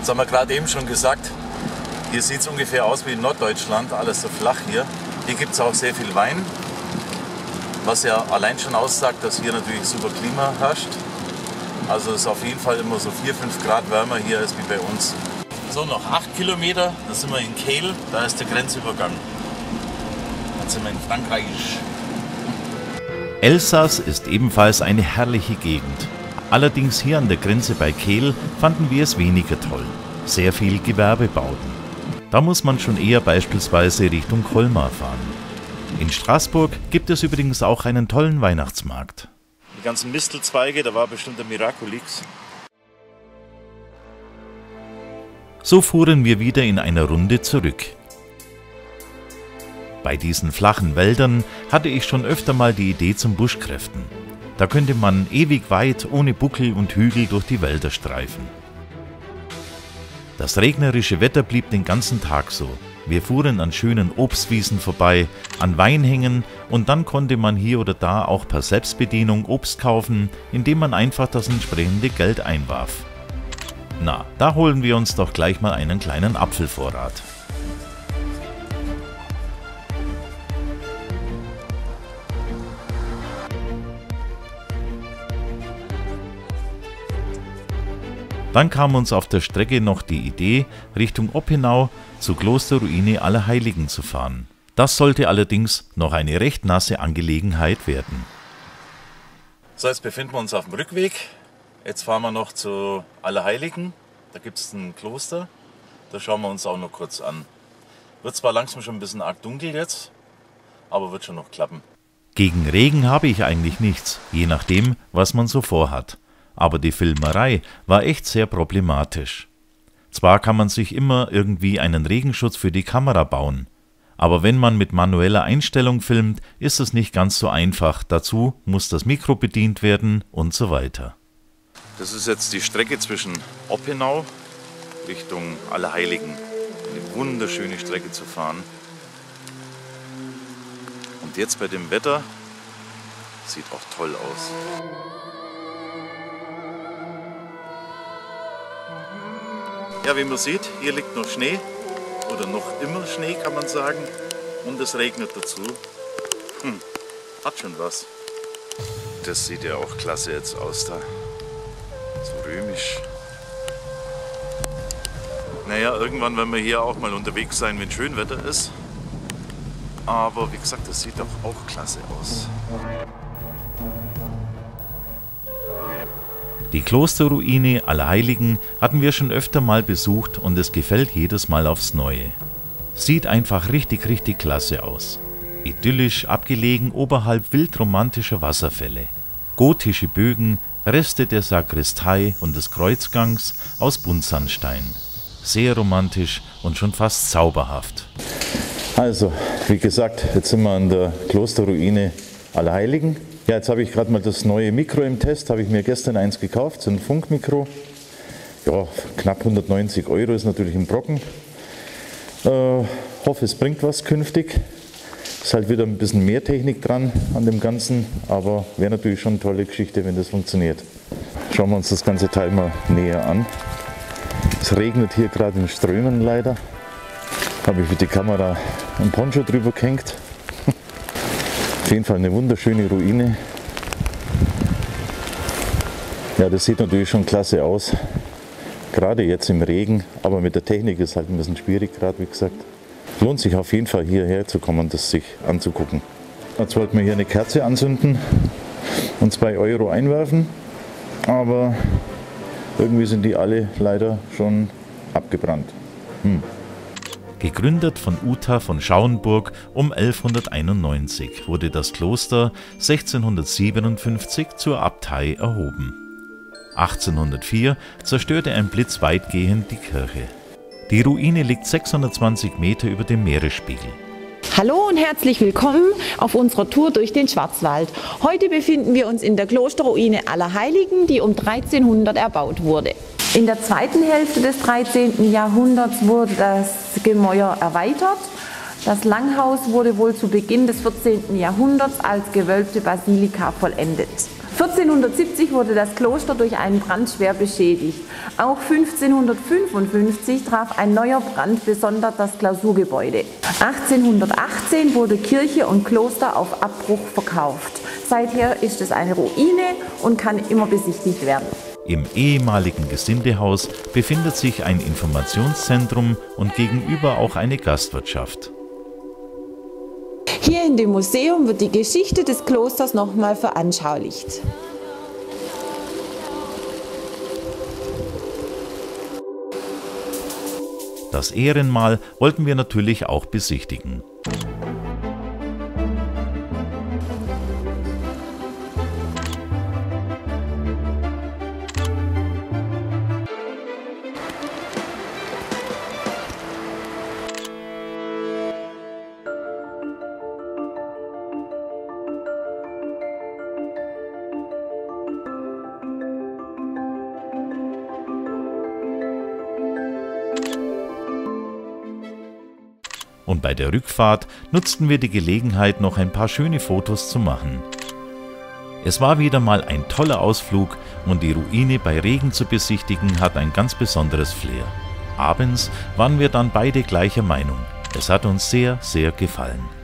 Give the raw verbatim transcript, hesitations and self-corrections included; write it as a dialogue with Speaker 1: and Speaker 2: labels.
Speaker 1: Das haben wir gerade eben schon gesagt. Hier sieht es ungefähr aus wie in Norddeutschland, alles so flach hier. Hier gibt es auch sehr viel Wein, was ja allein schon aussagt, dass hier natürlich super Klima herrscht. Also es ist auf jeden Fall immer so vier, fünf Grad wärmer hier als wie bei uns. So, noch acht Kilometer, da sind wir in Kehl, da ist der Grenzübergang. Jetzt sind wir in Frankreich.
Speaker 2: Elsass ist ebenfalls eine herrliche Gegend. Allerdings hier an der Grenze bei Kehl fanden wir es weniger toll. Sehr viel Gewerbebauten. Da muss man schon eher beispielsweise Richtung Colmar fahren. In Straßburg gibt es übrigens auch einen tollen Weihnachtsmarkt.
Speaker 1: Die ganzen Mistelzweige, da war bestimmt der Miraculix.
Speaker 2: So fuhren wir wieder in einer Runde zurück. Bei diesen flachen Wäldern hatte ich schon öfter mal die Idee zum Buschkräften. Da könnte man ewig weit ohne Buckel und Hügel durch die Wälder streifen. Das regnerische Wetter blieb den ganzen Tag so. Wir fuhren an schönen Obstwiesen vorbei, an Weinhängen und dann konnte man hier oder da auch per Selbstbedienung Obst kaufen, indem man einfach das entsprechende Geld einwarf. Na, da holen wir uns doch gleich mal einen kleinen Apfelvorrat. Dann kam uns auf der Strecke noch die Idee, Richtung Oppenau zur Klosterruine Allerheiligen zu fahren. Das sollte allerdings noch eine recht nasse Angelegenheit werden.
Speaker 1: So, jetzt befinden wir uns auf dem Rückweg. Jetzt fahren wir noch zu Allerheiligen. Da gibt es ein Kloster. Da schauen wir uns auch noch kurz an. Wird zwar langsam schon ein bisschen arg dunkel jetzt, aber wird schon noch klappen.
Speaker 2: Gegen Regen habe ich eigentlich nichts, je nachdem, was man so vorhat. Aber die Filmerei war echt sehr problematisch. Zwar kann man sich immer irgendwie einen Regenschutz für die Kamera bauen, aber wenn man mit manueller Einstellung filmt, ist es nicht ganz so einfach. Dazu muss das Mikro bedient werden und so weiter.
Speaker 1: Das ist jetzt die Strecke zwischen Oppenau Richtung Allerheiligen. Eine wunderschöne Strecke zu fahren. Und jetzt bei dem Wetter sieht auch toll aus. Ja, wie man sieht, hier liegt noch Schnee, oder noch immer Schnee kann man sagen, und es regnet dazu. Hm, hat schon was. Das sieht ja auch klasse jetzt aus da, so römisch. Naja, irgendwann werden wir hier auch mal unterwegs sein, wenn Schönwetter ist. Aber wie gesagt, das sieht doch auch klasse aus.
Speaker 2: Die Klosterruine Allerheiligen hatten wir schon öfter mal besucht und es gefällt jedes Mal aufs Neue. Sieht einfach richtig, richtig klasse aus. Idyllisch abgelegen oberhalb wildromantischer Wasserfälle. Gotische Bögen, Reste der Sakristei und des Kreuzgangs aus Buntsandstein. Sehr romantisch und schon fast zauberhaft.
Speaker 1: Also, wie gesagt, jetzt sind wir an der Klosterruine Allerheiligen. Ja, jetzt habe ich gerade mal das neue Mikro im Test, habe ich mir gestern eins gekauft, so ein Funkmikro. Ja, knapp hundertneunzig Euro ist natürlich ein Brocken. Äh, hoffe, es bringt was künftig. Ist halt wieder ein bisschen mehr Technik dran an dem Ganzen, aber wäre natürlich schon eine tolle Geschichte, wenn das funktioniert. Schauen wir uns das ganze Teil mal näher an. Es regnet hier gerade in Strömen leider. Habe ich für die Kamera ein Poncho drüber gehängt. Auf jeden Fall eine wunderschöne Ruine. Ja, das sieht natürlich schon klasse aus. Gerade jetzt im Regen, aber mit der Technik ist halt ein bisschen schwierig gerade, wie gesagt. Lohnt sich auf jeden Fall hierher zu kommen und das sich anzugucken. Jetzt wollten wir hier eine Kerze anzünden und zwei Euro einwerfen, aber irgendwie sind die alle leider schon abgebrannt. Hm.
Speaker 2: Gegründet von Uta von Schauenburg um elfhunderteinundneunzig wurde das Kloster sechzehnhundertsiebenundfünfzig zur Abtei erhoben. achtzehnhundertvier zerstörte ein Blitz weitgehend die Kirche. Die Ruine liegt sechshundertzwanzig Meter über dem Meeresspiegel.
Speaker 3: Hallo und herzlich willkommen auf unserer Tour durch den Schwarzwald. Heute befinden wir uns in der Klosterruine Allerheiligen, die um dreizehnhundert erbaut wurde. In der zweiten Hälfte des dreizehnten Jahrhunderts wurde das Gemäuer erweitert. Das Langhaus wurde wohl zu Beginn des vierzehnten Jahrhunderts als gewölbte Basilika vollendet. vierzehnhundertsiebzig wurde das Kloster durch einen Brand schwer beschädigt. Auch fünfzehnhundertfünfundfünfzig traf ein neuer Brand besonders das Klausurgebäude. achtzehnhundertachtzehn wurde Kirche und Kloster auf Abbruch verkauft. Seither ist es eine Ruine und kann immer besichtigt werden.
Speaker 2: Im ehemaligen Gesindehaus befindet sich ein Informationszentrum und gegenüber auch eine Gastwirtschaft.
Speaker 3: Hier in dem Museum wird die Geschichte des Klosters nochmal veranschaulicht.
Speaker 2: Das Ehrenmal wollten wir natürlich auch besichtigen. Und bei der Rückfahrt nutzten wir die Gelegenheit, noch ein paar schöne Fotos zu machen. Es war wieder mal ein toller Ausflug und die Ruine bei Regen zu besichtigen hat ein ganz besonderes Flair. Abends waren wir dann beide gleicher Meinung. Es hat uns sehr, sehr gefallen.